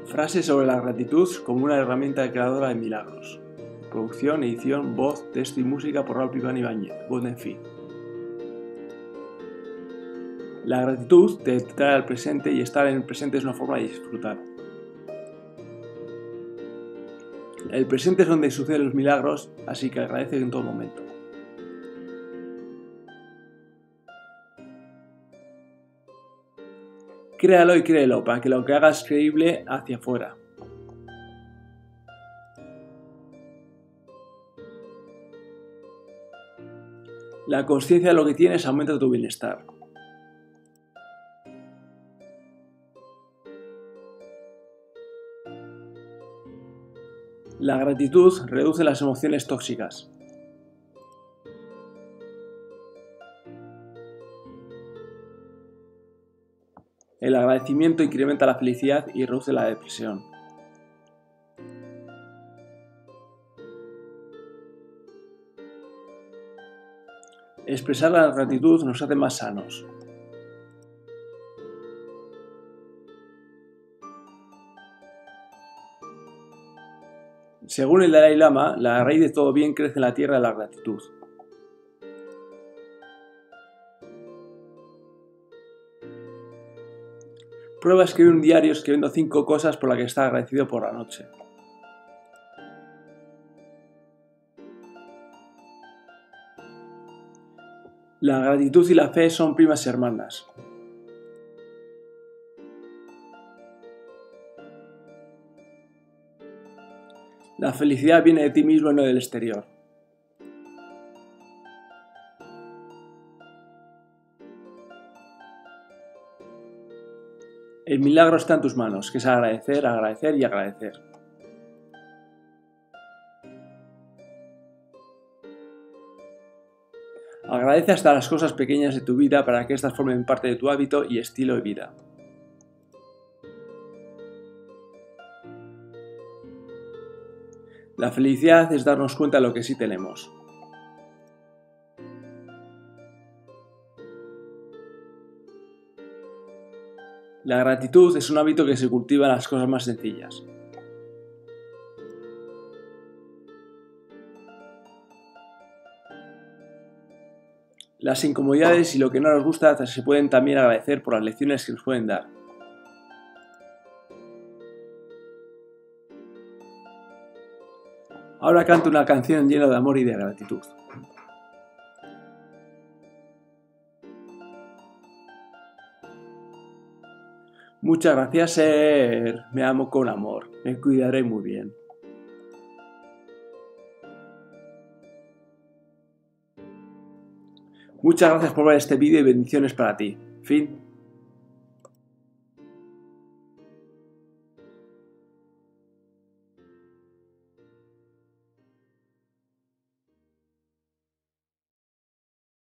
Frases sobre la gratitud como una herramienta creadora de milagros. Producción, edición, voz, texto y música por Ralph Iván Ibáñez, voz en fin. La gratitud te trae al presente y estar en el presente es una forma de disfrutar. El presente es donde suceden los milagros, así que agradece en todo momento. Créalo y créelo para que lo que hagas es creíble hacia afuera. La consciencia de lo que tienes aumenta tu bienestar. La gratitud reduce las emociones tóxicas. El agradecimiento incrementa la felicidad y reduce la depresión. Expresar la gratitud nos hace más sanos. Según el Dalai Lama, la raíz de todo bien crece en la tierra de la gratitud. Prueba a escribir un diario escribiendo 5 cosas por las que estás agradecido por la noche. La gratitud y la fe son primas hermanas. La felicidad viene de ti mismo y no del exterior. El milagro está en tus manos, que es agradecer, agradecer y agradecer. Agradece hasta las cosas pequeñas de tu vida para que éstas formen parte de tu hábito y estilo de vida. La felicidad es darnos cuenta de lo que sí tenemos. La gratitud es un hábito que se cultiva en las cosas más sencillas. Las incomodidades y lo que no nos gusta se pueden también agradecer por las lecciones que nos pueden dar. Ahora canto una canción llena de amor y de gratitud. Muchas gracias, Ser. Me amo con amor. Me cuidaré muy bien. Muchas gracias por ver este vídeo y bendiciones para ti. Fin.